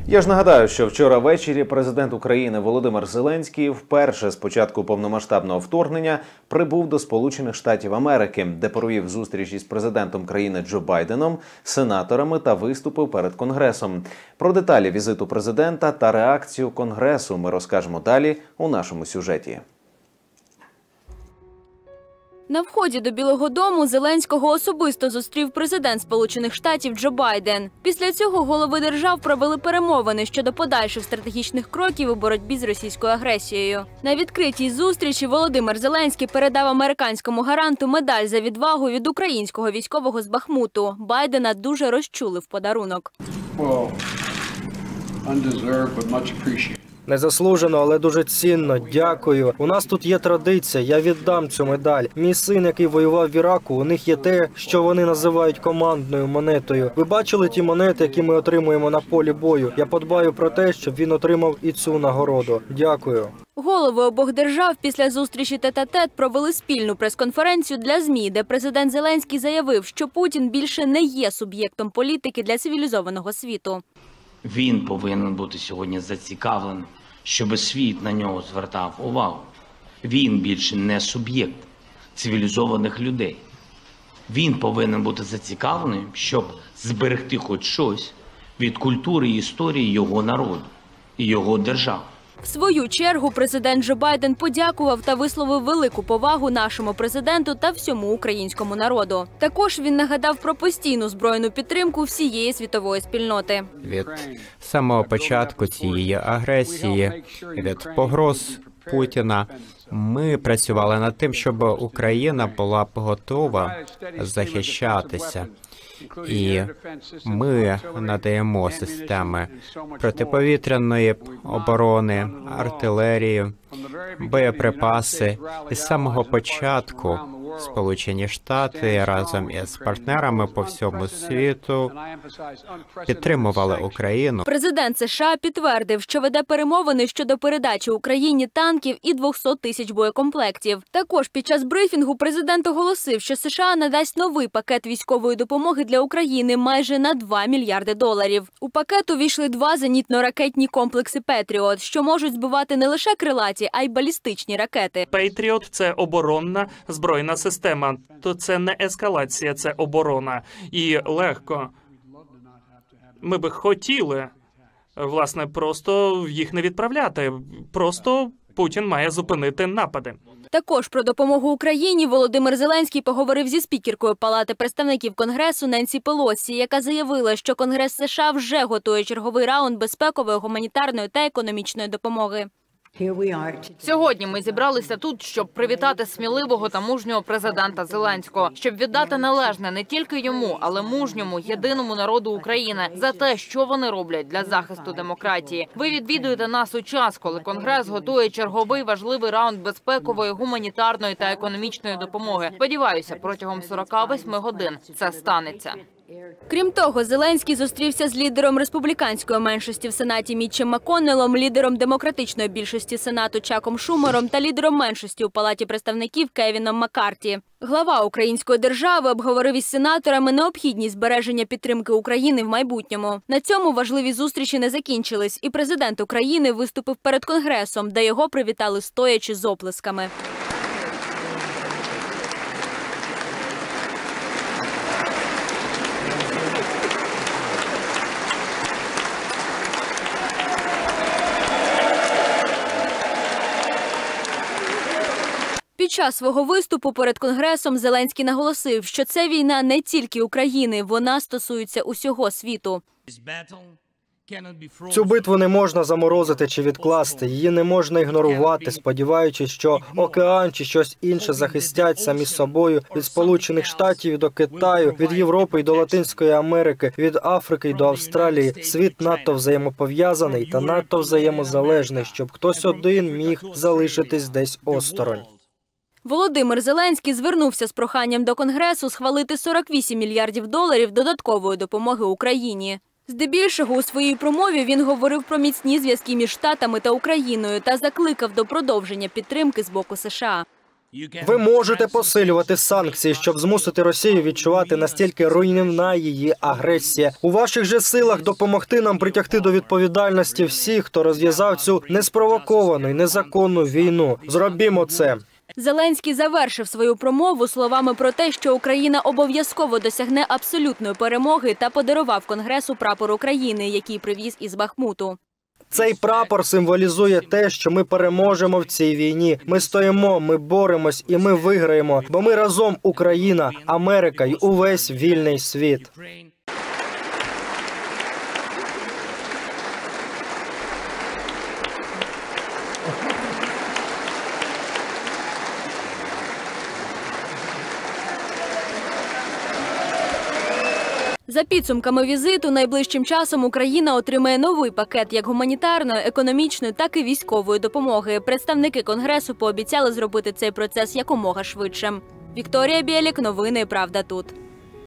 Я ж нагадаю, що вчора ввечері президент України Володимир Зеленський вперше з початку повномасштабного вторгнення прибув до Сполучених Штатів Америки, де провів зустріч із президентом країни Джо Байденом, сенаторами та виступив перед Конгресом. Про деталі візиту президента та реакцію Конгресу ми розкажемо далі у нашому сюжеті. На вході до Білого дому Зеленського особисто зустрів президент Сполучених Штатів Джо Байден. Після цього голови держав провели перемовини щодо подальших стратегічних кроків у боротьбі з російською агресією. На відкритій зустрічі Володимир Зеленський передав американському гаранту медаль за відвагу від українського військового з Бахмуту. Байдена дуже розчулив подарунок. Незаслужено, але дуже цінно. Дякую. У нас тут є традиція. Я віддам цю медаль. Мій син, який воював в Іраку, у них є те, що вони називають командною монетою. Ви бачили ті монети, які ми отримуємо на полі бою? Я подбаю про те, щоб він отримав і цю нагороду. Дякую. Голови обох держав після зустрічі тет-а-тет провели спільну прес-конференцію для ЗМІ, де президент Зеленський заявив, що Путін більше не є суб'єктом політики для цивілізованого світу. Він повинен бути сьогодні зацікавлений, щоб світ на нього звертав увагу. Він більше не суб'єкт цивілізованих людей. Він повинен бути зацікавлений, щоб зберегти хоч щось від культури і історії його народу і його держави. В свою чергу президент Джо Байден подякував та висловив велику повагу нашому президенту та всьому українському народу. Також він нагадав про постійну збройну підтримку всієї світової спільноти. Від самого початку цієї агресії, від погроз Путіна, ми працювали над тим, щоб Україна була готова захищатися. І ми надаємо системи протиповітряної оборони, артилерію, боєприпаси. І з самого початку Сполучені Штати разом із партнерами по всьому світу підтримували Україну. Президент США підтвердив, що веде перемовини щодо передачі Україні танків і 200 тисяч боєкомплектів. Також під час брифінгу президент оголосив, що США надасть новий пакет військової допомоги для України майже на $2 мільярди. У пакет увійшли 2 зенітно-ракетні комплекси «Петріот», що можуть збивати не лише крилаті, а й балістичні ракети. «Петріот» – це оборонна збройна система. То це не ескалація, це оборона. І легко. Ми би хотіли, власне, просто їх не відправляти. Просто Путін має зупинити напади. Також про допомогу Україні Володимир Зеленський поговорив зі спікеркою Палати представників Конгресу Ненсі Пелосі, яка заявила, що Конгрес США вже готує черговий раунд безпекової, гуманітарної та економічної допомоги. Сьогодні ми зібралися тут, щоб привітати сміливого та мужнього президента Зеленського, щоб віддати належне не тільки йому, але мужньому, єдиному народу України за те, що вони роблять для захисту демократії. Ви відвідуєте нас у час, коли Конгрес готує черговий важливий раунд безпекової, гуманітарної та економічної допомоги. Сподіваюся, протягом 48 годин це станеться. Крім того, Зеленський зустрівся з лідером республіканської меншості в Сенаті Мітчем Макконнеллом, лідером демократичної більшості Сенату Чаком Шумером та лідером меншості у Палаті представників Кевіном Маккарті. Глава української держави обговорив із сенаторами необхідність збереження підтримки України в майбутньому. На цьому важливі зустрічі не закінчились, і президент України виступив перед Конгресом, де його привітали стоячи з оплесками. Під час свого виступу перед Конгресом Зеленський наголосив, що це війна не тільки України, вона стосується усього світу. Цю битву не можна заморозити чи відкласти, її не можна ігнорувати, сподіваючись, що океан чи щось інше захистять самі собою від Сполучених Штатів до Китаю, від Європи й до Латинської Америки, від Африки й до Австралії. Світ надто взаємопов'язаний та надто взаємозалежний, щоб хтось один міг залишитись десь осторонь. Володимир Зеленський звернувся з проханням до Конгресу схвалити $48 мільярдів додаткової допомоги Україні. Здебільшого у своїй промові він говорив про міцні зв'язки між Штатами та Україною та закликав до продовження підтримки з боку США. Ви можете посилювати санкції, щоб змусити Росію відчувати, настільки руйнівна її агресія. У ваших же силах допомогти нам притягти до відповідальності всіх, хто розв'язав цю неспровоковану і незаконну війну. Зробімо це. Зеленський завершив свою промову словами про те, що Україна обов'язково досягне абсолютної перемоги та подарував Конгресу прапор України, який привіз із Бахмуту. Цей прапор символізує те, що ми переможемо в цій війні. Ми стоїмо, ми боремось і ми виграємо, бо ми разом Україна, Америка і увесь вільний світ. За підсумками візиту, найближчим часом Україна отримає новий пакет як гуманітарної, економічної, так і військової допомоги. Представники Конгресу пообіцяли зробити цей процес якомога швидше. Вікторія Бєлік, новини «Правда тут».